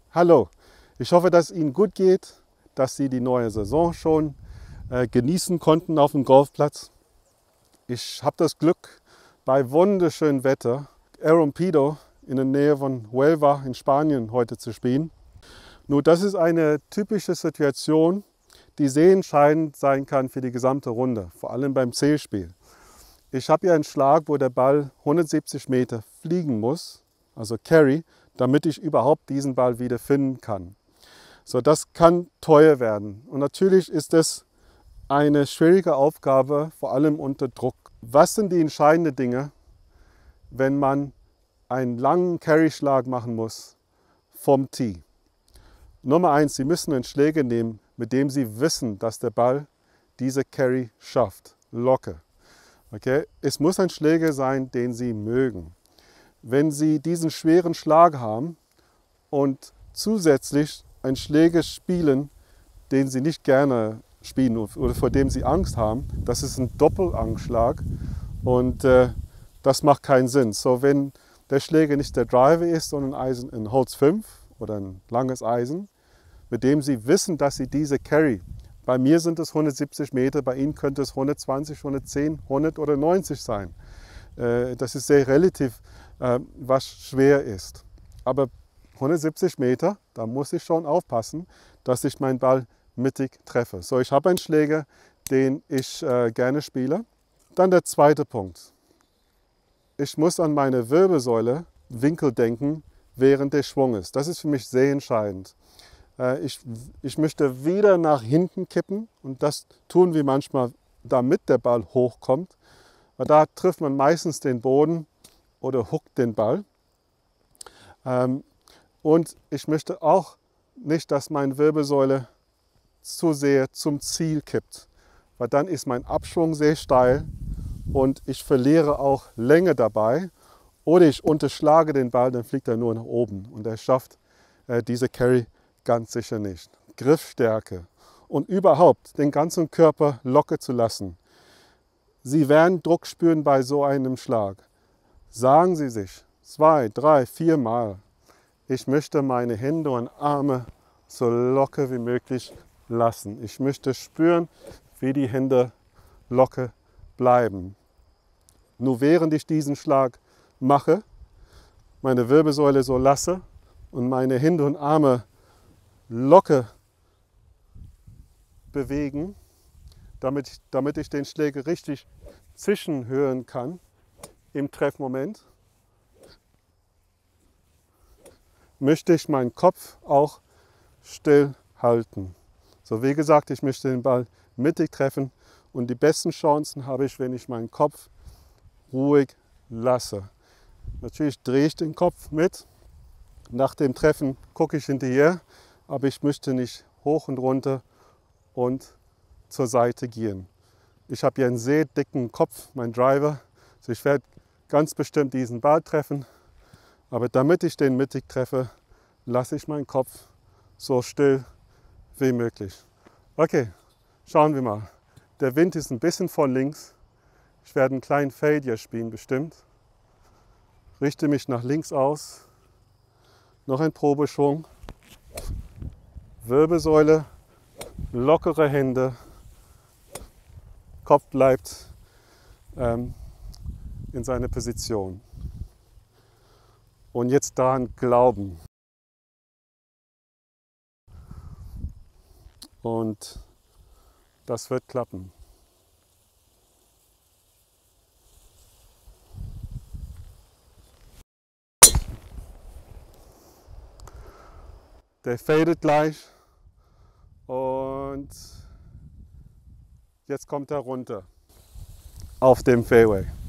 Hallo, ich hoffe, dass es Ihnen gut geht, dass Sie die neue Saison schon genießen konnten auf dem Golfplatz. Ich habe das Glück, bei wunderschönem Wetter Arrompito in der Nähe von Huelva in Spanien heute zu spielen. Nur das ist eine typische Situation, die sehr entscheidend sein kann für die gesamte Runde, vor allem beim Zählspiel. Ich habe hier einen Schlag, wo der Ball 170 Meter fliegen muss, also Carry, damit ich überhaupt diesen Ball wieder finden kann. So, das kann teuer werden. Und natürlich ist es eine schwierige Aufgabe, vor allem unter Druck. Was sind die entscheidenden Dinge, wenn man einen langen Carry-Schlag machen muss vom Tee? Nummer 1, Sie müssen einen Schläger nehmen, mit dem Sie wissen, dass der Ball diese Carry schafft. Locker. Okay? Es muss ein Schläger sein, den Sie mögen. Wenn Sie diesen schweren Schlag haben und zusätzlich einen Schläger spielen, den Sie nicht gerne spielen oder vor dem Sie Angst haben, das ist ein Doppelangstschlag und das macht keinen Sinn. So, wenn der Schläger nicht der Driver ist, sondern ein Holz 5 oder ein langes Eisen, mit dem Sie wissen, dass Sie diese Carry, bei mir sind es 170 Meter, bei Ihnen könnte es 120, 110, 100 oder 90 sein. Das ist sehr relativ, was schwer ist. Aber 170 Meter, da muss ich schon aufpassen, dass ich meinen Ball mittig treffe. So, ich habe einen Schläger, den ich gerne spiele. Dann der zweite Punkt. Ich muss an meine Wirbelsäule Winkel denken während des Schwunges. Das ist für mich sehr entscheidend. Ich möchte wieder nach hinten kippen und das tun wir manchmal, damit der Ball hochkommt. Weil da trifft man meistens den Boden oder hookt den Ball. Und ich möchte auch nicht, dass meine Wirbelsäule zu sehr zum Ziel kippt, weil dann ist mein Abschwung sehr steil und ich verliere auch Länge dabei oder ich unterschlage den Ball, dann fliegt er nur nach oben und er schafft diese Carry ganz sicher nicht. Griffstärke und überhaupt den ganzen Körper locker zu lassen. Sie werden Druck spüren bei so einem Schlag. Sagen Sie sich 2, 3, 4 Mal, ich möchte meine Hände und Arme so locker wie möglich lassen. Ich möchte spüren, wie die Hände locker bleiben. Nur während ich diesen Schlag mache, meine Wirbelsäule so lasse und meine Hände und Arme locker bewegen, damit ich den Schläger richtig zischen hören kann im Treffmoment, möchte ich meinen Kopf auch still halten. So, wie gesagt, ich möchte den Ball mittig treffen und die besten Chancen habe ich, wenn ich meinen Kopf ruhig lasse. Natürlich drehe ich den Kopf mit. Nach dem Treffen gucke ich hinterher, aber ich möchte nicht hoch und runter und zur Seite gehen. Ich habe hier einen sehr dicken Kopf, mein Driver. Also ich werde ganz bestimmt diesen Ball treffen, aber damit ich den mittig treffe, lasse ich meinen Kopf so still wie möglich. Okay, schauen wir mal. Der Wind ist ein bisschen von links. Ich werde einen kleinen Fade hier spielen bestimmt. Richte mich nach links aus. Noch ein Probeschwung. Wirbelsäule, lockere Hände. Kopf bleibt in seiner Position. Und jetzt daran glauben. Und das wird klappen. Der fadet gleich und jetzt kommt er runter auf dem Fairway.